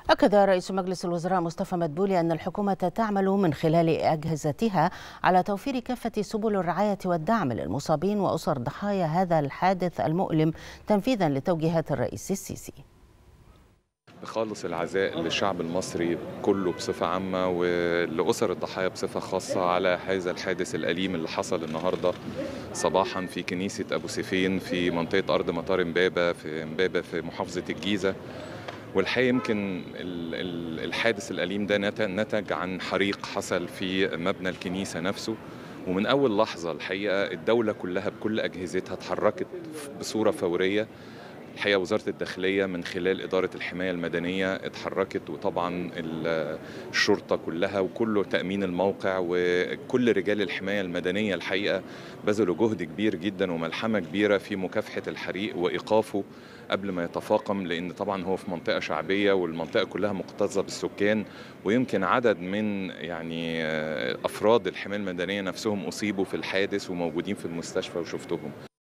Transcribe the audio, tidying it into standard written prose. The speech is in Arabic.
أكد رئيس مجلس الوزراء مصطفى مدبولي أن الحكومة تعمل من خلال أجهزتها على توفير كافة سبل الرعاية والدعم للمصابين وأسر ضحايا هذا الحادث المؤلم تنفيذا لتوجيهات الرئيس السيسي. بخالص العزاء للشعب المصري كله بصفة عامة ولأسر الضحايا بصفة خاصة على هذا الحادث الأليم اللي حصل النهاردة صباحا في كنيسة أبو سيفين في منطقة أرض مطار إمبابة في محافظة الجيزة. والحقيقة يمكن الحادث الأليم ده نتج عن حريق حصل في مبنى الكنيسة نفسه، ومن أول لحظة الحقيقة الدولة كلها بكل أجهزتها اتحركت بصورة فورية. الحقيقة وزارة الداخلية من خلال إدارة الحماية المدنية اتحركت، وطبعا الشرطة كلها وكله تأمين الموقع، وكل رجال الحماية المدنية الحقيقة بذلوا جهد كبير جدا وملحمة كبيرة في مكافحة الحريق وإيقافه قبل ما يتفاقم، لأن طبعا هو في منطقة شعبية والمنطقة كلها مكتظة بالسكان، ويمكن عدد من أفراد الحماية المدنية نفسهم أصيبوا في الحادث وموجودين في المستشفى وشفتهم.